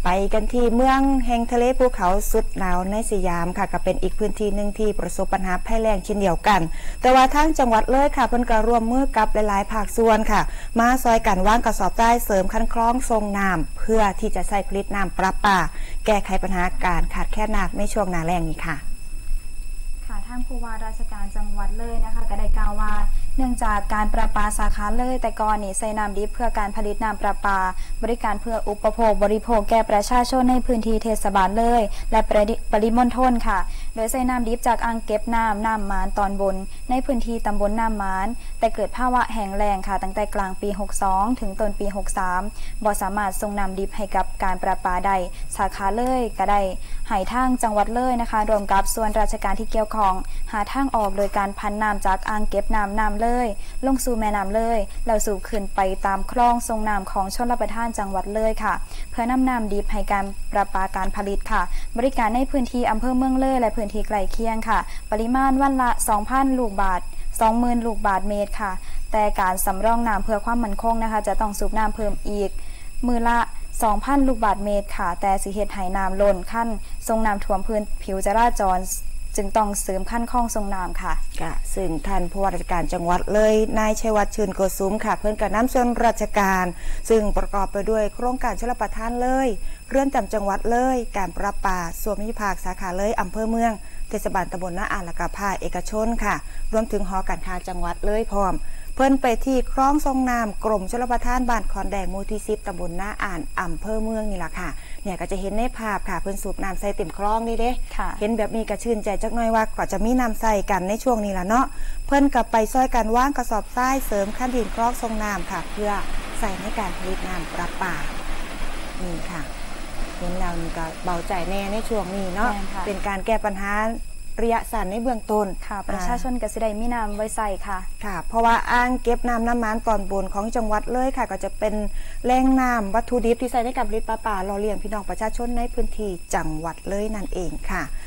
ไปกันที่เมืองแห่งทะเลภูเขาสุดหนาวในสยามค่ะก็เป็นอีกพื้นที่หนึ่งที่ประสบปัญหาภัยแล้งเช่นเดียวกันแต่ว่าทางจังหวัดเลยค่ะเพิ่นก็ร่วมมือกับหลายๆภาคส่วนค่ะมาซอยกันวางกระสอบทรายเสริมคันคลองทรงน้ำเพื่อที่จะใช้ผลิตน้ำประปาแก้ไขปัญหาการขาดแคลนน้ำในช่วงหน้าแล้งนี้ค่ะทางผู้ว่าราชการจังหวัดเลยนะคะก็ได้กล่าวว่าเนื่องจากการประปาสาขาเลยแต่ก่อนนี่ใช้น้ำดิบเพื่อการผลิตน้ำประปาบริการเพื่ออุปโภคบริโภคแก่ประชาชนในพื้นที่เทศบาลเลยและปริมณฑลค่ะโดยใช้น้ำดิบจากอ่างเก็บน้ำมานตอนบนในพื้นที่ตำบลน้ำมานแต่เกิดภาวะแห้งแล้งค่ะตั้งแต่กลางปี62ถึงต้นปี63บ่สามารถส่งน้ำดิบให้กับการประปาได้สาขาเลยก็ได้ให้ทางจังหวัดเลยนะคะรวมกับส่วนราชการที่เกี่ยวข้องหาทางออกโดยการพันน้ำจากอ่างเก็บน้ำเลยลงสู่แม่น้ำเลยแล้วสู่ขึ้นไปตามคลองทรงน้ำของชลประทานจังหวัดเลยค่ะเพื่อนำน้ำดิบให้การประปาการผลิตค่ะบริการในพื้นที่อำเภอเมืองเลยและพื้นที่ใกล้เคียงค่ะปริมาณวันละ 2,000 ลูกบาศก์ 20,000 ลูกบาศก์เมตรค่ะแต่การสำรองน้ำเพื่อความมั่นคงนะคะจะต้องสูบน้ำเพิ่มอีกมือละ 2,000 ลูกบาศก์เมตรค่ะแต่สิเฮ็ดให้น้ำล้นขั้นทรงน้ำท่วมพื้นผิวจราจรจึงต้องเสริมขั้นคลองทรงน้ำค่ะซึ่งท่านผู้ว่าราชการจังหวัดเลยนายชัยวัฒน์ชื่นโกสุมค่ะเพื่อนกับน้ำส่วนราชการซึ่งประกอบไปด้วยโครงการชลประทานเลยเรือนจำจังหวัดเลยการประปาส่วนภูมิภาคสาขาเลยอำเภอเมืองเทศบาลตำบลนาอ่านและก็ภาคเอกชนค่ะรวมถึงหอการค้าจังหวัดเลยพร้อมเพิ่นไปที่คลองทรงน้ำกรมชลประทานบ้านขอนแดงหมู่ที่10ตำบลนาอ่านอำเภอเมืองนี่แหละค่ะเนี่ยก็จะเห็นในภาพค่ะเพิ่นสูบน้ำใส่เต็มคลองนี่เด้เห็นแบบนี้ก็ชื่นใจจักหน่อยว่าก็จะมีน้ำใส่กันในช่วงนี้ล่ะเนาะเพิ่นกับไปซอยกันว่างกระสอบทรายเสริมขั้นดินคลองทรงน้ำค่ะเพื่อใส่ในการผลิตน้ำประปานี่ค่ะเห็นแล้วนี่ก็เบาใจแน่ในช่วงนี้เนาะเป็นการแก้ปัญหาระยะสั้นในเบื้องต้นค่ะประชาชนก็สิได้มีน้ำไว้ใส่ค่ะเพราะว่าอ่างเก็บน้ำมันตอนบนของจังหวัดเลยค่ะก็จะเป็นแหล่งน้ำวัตถุดิบที่ใช้ในการผลิตปลาหล่อเลี้ยงพี่น้องประชาชนในพื้นที่จังหวัดเลยนั่นเองค่ะ